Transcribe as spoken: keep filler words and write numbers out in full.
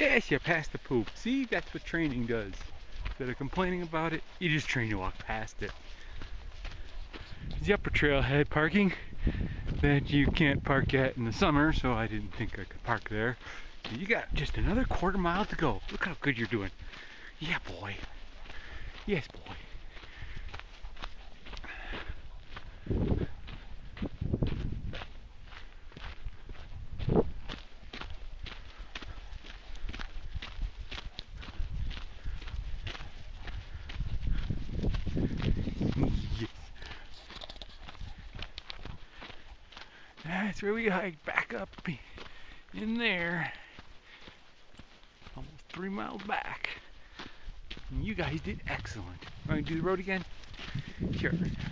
Yes, you passed the poop. See, that's what training does. Instead of complaining about it, you just train to walk past it. The upper trailhead parking that you can't park at in the summer, so I didn't think I could park there. You got just another quarter mile to go. Look how good you're doing. Yeah, boy. Yes, boy. Yes. That's where we hiked back up in there. Almost three miles back. And you guys did excellent. Want to do the road again? Sure.